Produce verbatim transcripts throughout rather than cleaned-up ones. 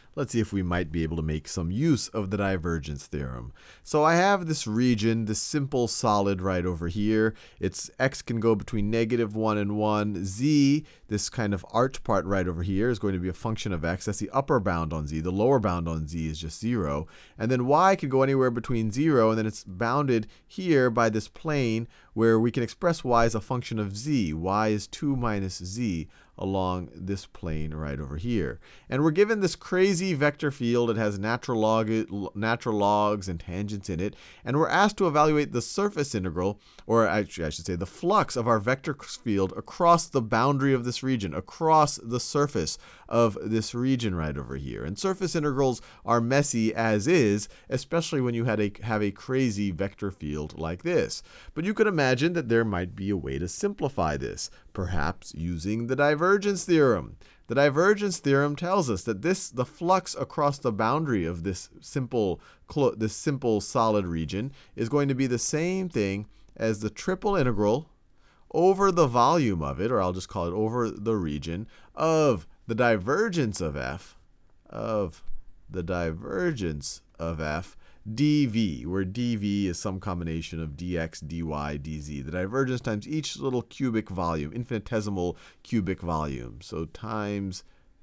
let's see if we might be able to make some use of the divergence theorem. So I have this region, this simple solid right over here. Its x can go between negative one and one. Z, this kind of arch part right over here, is going to be a function of x. That's the upper bound on z. The lower bound on z is just zero. And then y can go anywhere between zero, and then it's bounded here by this plane where we can express y as a function of z. Y is two minus z along this plane right over here. And we're given this crazy vector field. It has natural log, natural logs and tangents in it. And we're asked to evaluate the surface integral, or actually I should say the flux of our vector field across the boundary of this region, across the surface of this region right over here. And surface integrals are messy as is, especially when you had a, have a crazy vector field like this. But you could imagine that there might be a way to simplify this, perhaps using the divergence theorem. The divergence theorem tells us that this, the flux across the boundary of this simple, this simple solid region is going to be the same thing as the triple integral over the volume of it, or I'll just call it over the region, of the divergence of f, of the divergence of f, dv, where dv is some combination of dx, dy, dz. The divergence times each little cubic volume, infinitesimal cubic volume. So times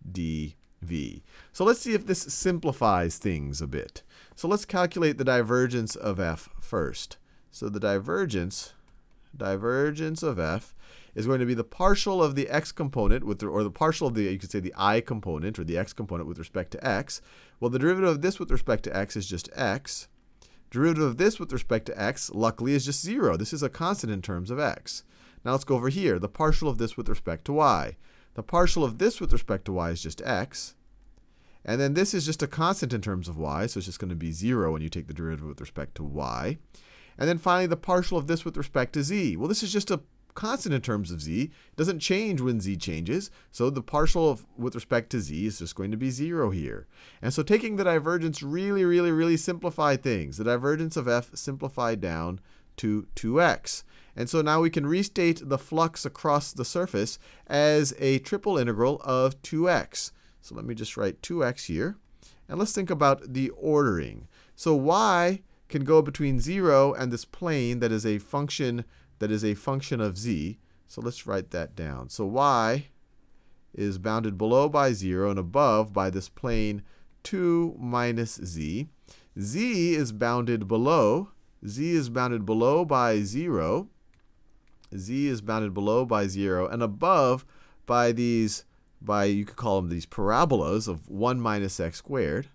dv. So let's see if this simplifies things a bit. So let's calculate the divergence of f first. So the divergence, divergence of f is going to be the partial of the x component, with the, or the partial of the, you could say the I component, or the x component with respect to x. Well, the derivative of this with respect to x is just x. Derivative of this with respect to x, luckily, is just zero. This is a constant in terms of x. Now let's go over here. The partial of this with respect to y. The partial of this with respect to y is just x. And then this is just a constant in terms of y, so it's just going to be zero when you take the derivative with respect to y. And then finally, the partial of this with respect to z. Well, this is just a constant in terms of z. It doesn't change when z changes. So the partial of with respect to z is just going to be zero here. And so taking the divergence really, really, really simplified things. The divergence of f simplified down to two x. And so now we can restate the flux across the surface as a triple integral of two x. So let me just write two x here. And let's think about the ordering. So y can go between zero and this plane that is a function that is a function of z. So let's write that down. So y is bounded below by zero and above by this plane two minus z. Z is bounded below. Z is bounded below by zero. Z is bounded below by zero and above by these, by you could call them these parabolas of one minus x squared.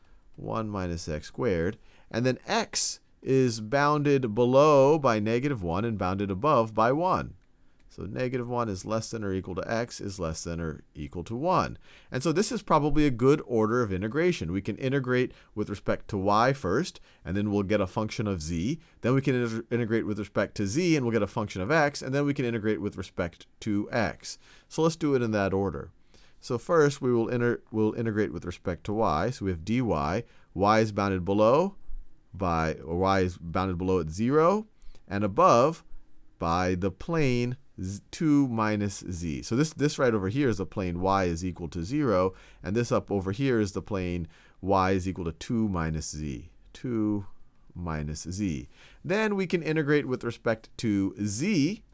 one minus x squared. And then x is bounded below by negative one and bounded above by one. So negative one is less than or equal to x is less than or equal to one. And so this is probably a good order of integration. We can integrate with respect to y first, and then we'll get a function of z. Then we can inter integrate with respect to z, and we'll get a function of x. And then we can integrate with respect to x. So let's do it in that order. So first, we will inter we'll integrate with respect to y. So we have dy. Y is bounded below by, or y is bounded below at zero, and above by the plane two minus z. So this, this right over here is the plane y is equal to zero, and this up over here is the plane y is equal to two minus z. two minus z. Then we can integrate with respect to z.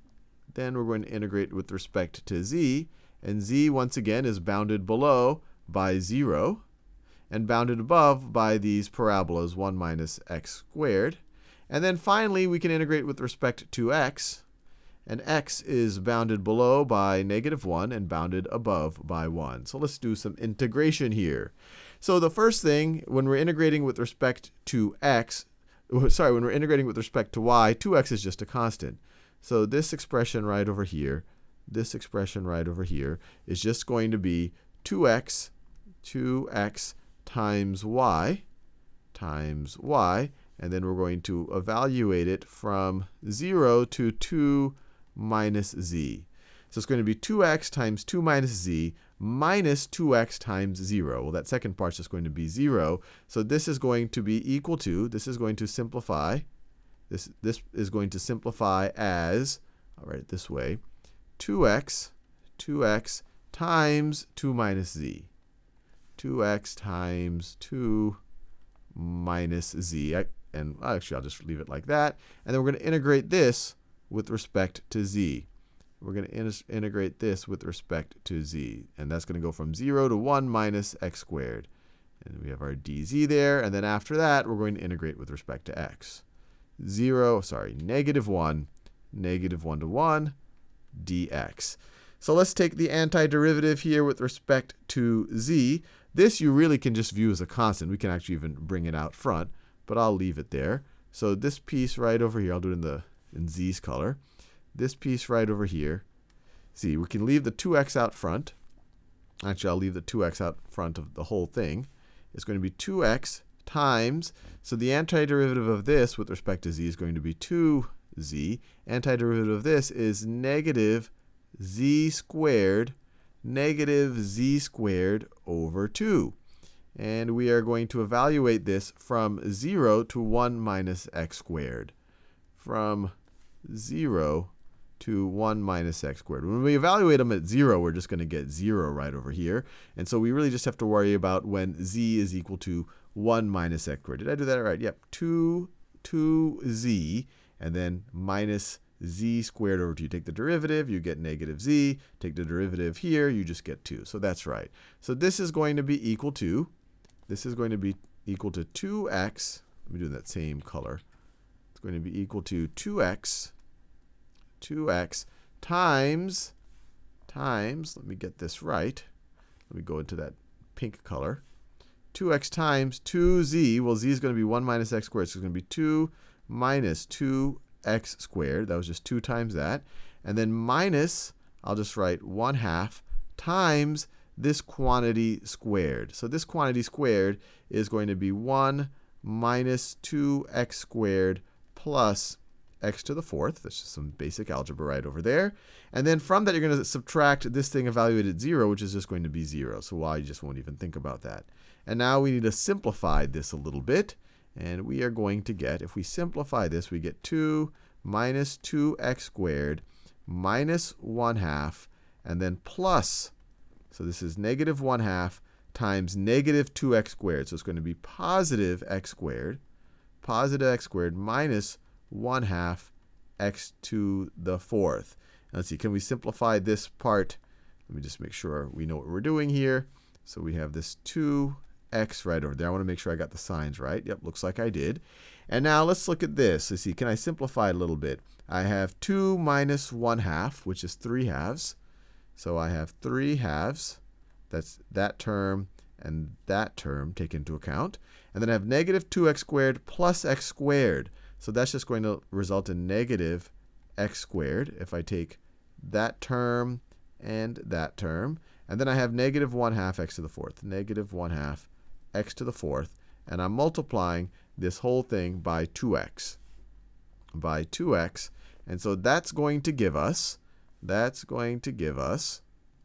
Then we're going to integrate with respect to z, and z, once again, is bounded below by zero, and bounded above by these parabolas, one minus x squared. And then finally, we can integrate with respect to x. And x is bounded below by negative one and bounded above by one. So let's do some integration here. So the first thing, when we're integrating with respect to x, sorry, when we're integrating with respect to y, two x is just a constant. So this expression right over here, this expression right over here is just going to be two x, two x times y, times y, and then we're going to evaluate it from zero to two minus z. So it's going to be two x times two minus z minus two x times zero. Well, that second part's just going to be zero. So this is going to be equal to, this is going to simplify, this, this is going to simplify as, I'll write it this way, two x, two x times two minus z. two x times two minus z. I, and actually, I'll just leave it like that. And then we're going to integrate this with respect to z. We're going to in integrate this with respect to z. And that's going to go from zero to one minus x squared. And we have our dz there. And then after that, we're going to integrate with respect to x. zero, sorry, negative one, negative one to one, dx. So let's take the antiderivative here with respect to z. This you really can just view as a constant. We can actually even bring it out front, but I'll leave it there. So this piece right over here, I'll do it in, the, in z's color. This piece right over here, see, we can leave the two x out front. Actually, I'll leave the two x out front of the whole thing. It's going to be two x times, so the antiderivative of this with respect to z is going to be two z. Antiderivative of this is negative z squared, negative z squared over two. And we are going to evaluate this from zero to one minus x squared. From zero to one minus x squared. When we evaluate them at zero, we're just going to get zero right over here. And so we really just have to worry about when z is equal to one minus x squared. Did I do that right? Yep. two, two z, and then minus z squared over two. You take the derivative, you get negative z. Take the derivative here, you just get two. So that's right. So this is going to be equal to, this is going to be equal to two x. Let me do that same color. It's going to be equal to two x, two x times, times, let me get this right. Let me go into that pink color. two x times two z. Well, z is going to be one minus x squared. So it's going to be two minus two x squared. That was just two times that. And then minus, I'll just write one half times this quantity squared. So this quantity squared is going to be one minus two x squared plus x to the fourth. That's just some basic algebra right over there. And then from that, you're going to subtract this thing evaluated at zero, which is just going to be zero. So y, you just won't even think about that. And now we need to simplify this a little bit. And we are going to get, if we simplify this, we get two minus two x squared minus one half, and then plus, so this is negative one half times negative two x squared. So it's going to be positive x squared, positive x squared minus one half x to the fourth. Now let's see, can we simplify this part? Let me just make sure we know what we're doing here. So we have this two x right over there. I want to make sure I got the signs right. Yep, looks like I did. And now let's look at this. Let's see, can I simplify it a little bit? I have two minus one half, which is three halves. So I have three halves. That's that term and that term taken into account. And then I have negative two x squared plus x squared. So that's just going to result in negative x squared if I take that term and that term. And then I have negative one half x to the fourth. Negative one half x to the fourth. And I'm multiplying this whole thing by two x. By two x. And so that's going to give us, that's going to give us,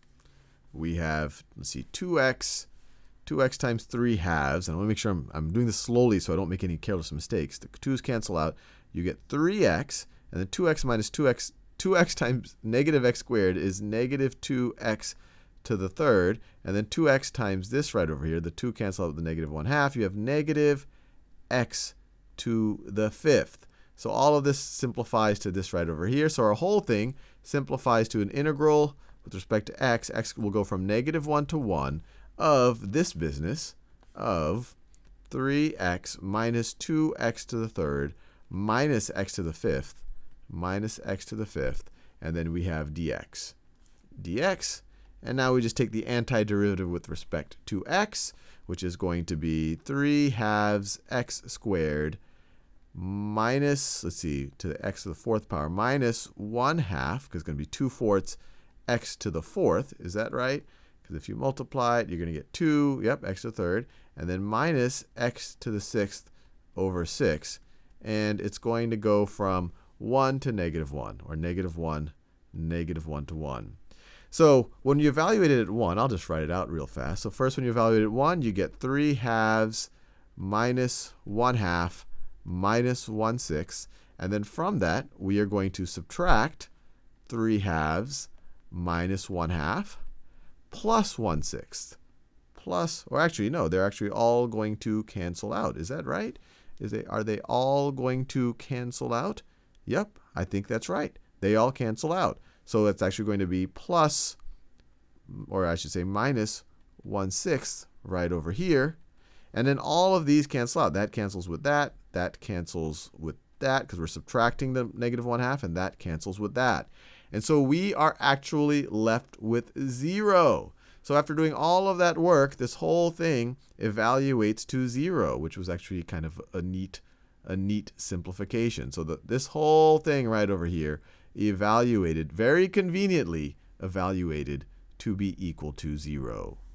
we have, let's see, two x, two x times three halves. And I want to make sure I'm, I'm doing this slowly so I don't make any careless mistakes. The twos cancel out. You get three x, and then two x minus two x, two x times negative x squared is negative two x to the third. And then two x times this right over here, the two cancel out with the negative one half. You have negative x to the fifth. So all of this simplifies to this right over here. So our whole thing simplifies to an integral with respect to x. X will go from negative one to one of this business of three x minus two x to the third minus x to the fifth minus x to the fifth. And then we have dx. dx. And now we just take the antiderivative with respect to x, which is going to be three halves x squared minus, let's see, to the x to the fourth power, minus one half, because it's going to be two fourths x to the fourth. Is that right? Because if you multiply it, you're going to get two, yep, x to the third, and then minus x to the sixth over six. And it's going to go from one to negative one, or negative one, negative one to one. So when you evaluate it at one, I'll just write it out real fast. So first, when you evaluate it at one, you get three halves minus one half minus one sixth. And then from that, we are going to subtract three halves minus one half plus one sixth plus, or actually, no, they're actually all going to cancel out. Is that right? Is they, are they all going to cancel out? Yep, I think that's right. They all cancel out. So that's actually going to be plus, or I should say minus one sixth right over here. And then all of these cancel out. That cancels with that. That cancels with that, because we're subtracting the negative one half, and that cancels with that. And so we are actually left with zero. So after doing all of that work, this whole thing evaluates to zero, which was actually kind of a neat, a neat simplification. So the, this whole thing right over here evaluated, very conveniently evaluated to be equal to zero.